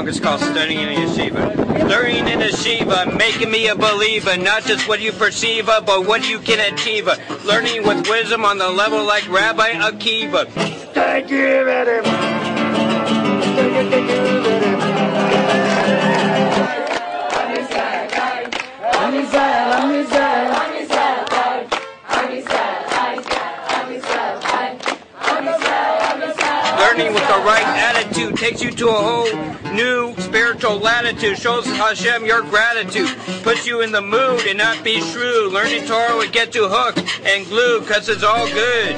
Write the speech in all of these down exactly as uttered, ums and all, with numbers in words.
song is called Studying in Yeshiva. Studying in Yeshiva, making me a believer, not just what you perceive, but what you can achieve. Learning with wisdom on the level like Rabbi Akiva. Thank you very much. Thank you, thank you very much. Learning with the right attitude takes you to a whole new spiritual latitude. Shows Hashem your gratitude. Puts you in the mood and not be shrewd. Learning Torah would get you hooked and glued because it's all good.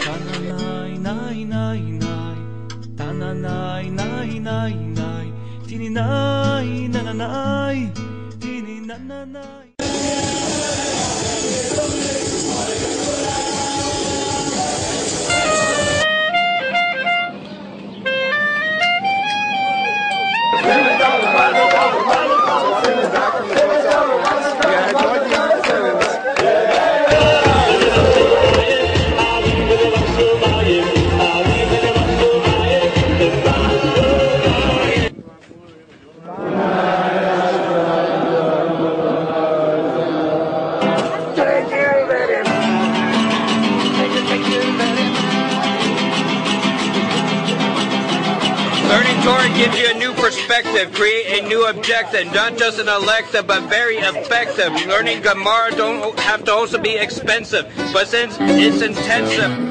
Learning Torah gives you a new perspective, create a new objective, not just an elective, but very effective. Learning Gemara don't have to also be expensive, but since it's intensive.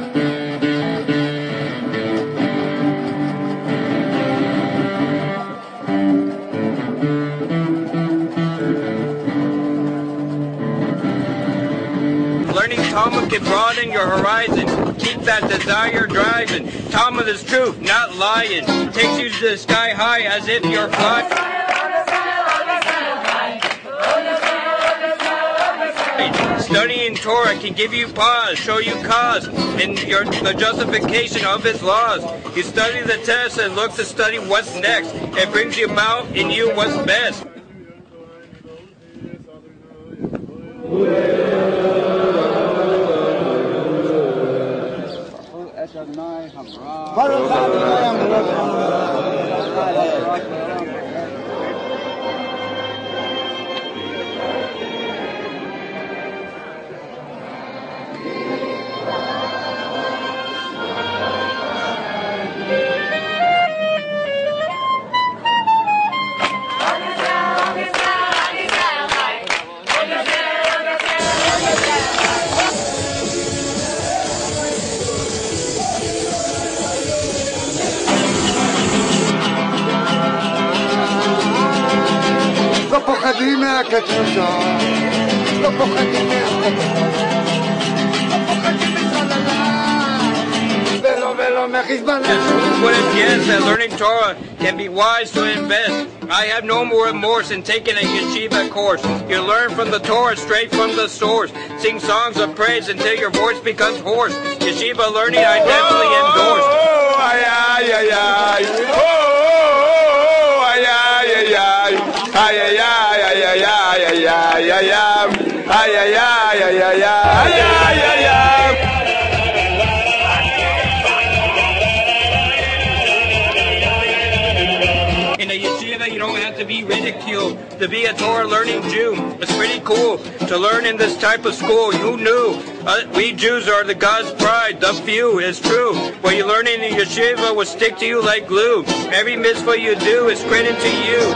Learning Talmud can broaden your horizon. Keep that desire driving. Talmud is truth, not lying. Takes you to the sky high as if you're flying. Studying Torah can give you pause, show you cause, and your the justification of its laws. You study the test and look to study what's next. It brings you out in you what's best. לא פוחדים מהקצוצה, לא פוחדים מהקצוצה, לא פוחדים מחללה, ולא ולא מחיזבאללה. Just would have guessed that learning Torah can be wise to invest. I have no more remorse in taking a yeshiva course. You learn from the Torah straight from the source. Sing songs of praise until your voice becomes hoarse. Yeshiva learning I definitely endorse. Oh, ay, ay, ay, ay. Oh, ay, ay, ay, ay. Ay, ay, ay, ay, ay, ay, ay, ay, ay, ay. Ay, ay, ay, ay, ay, ay, ay, ay, ay. In a yeshiva, you don't have to be ridiculed to be a Torah learning Jew. It's pretty cool to learn in this type of school. You knew uh, we Jews are the God's pride. The few is true. What you learn in a yeshiva will stick to you like glue. Every mitzvah you do is credit to you.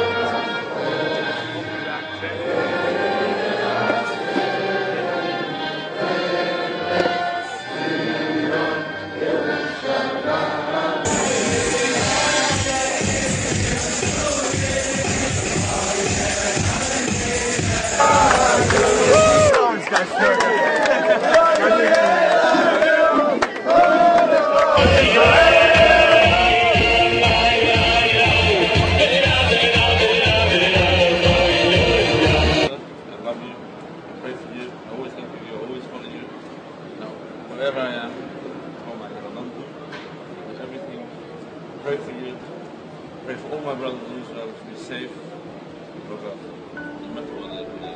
Wherever I am, oh my God, I love you. There's everything. Pray for you. Pray for all my brothers in Israel to be safe. No matter what they do.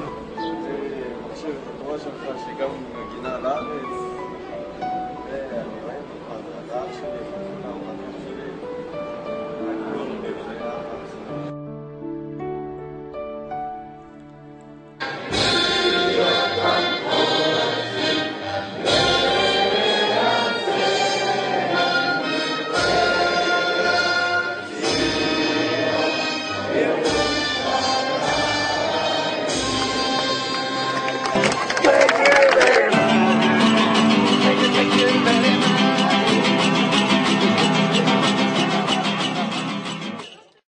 אני חושב, התורה שלך שגם מגינה לארץ, ואני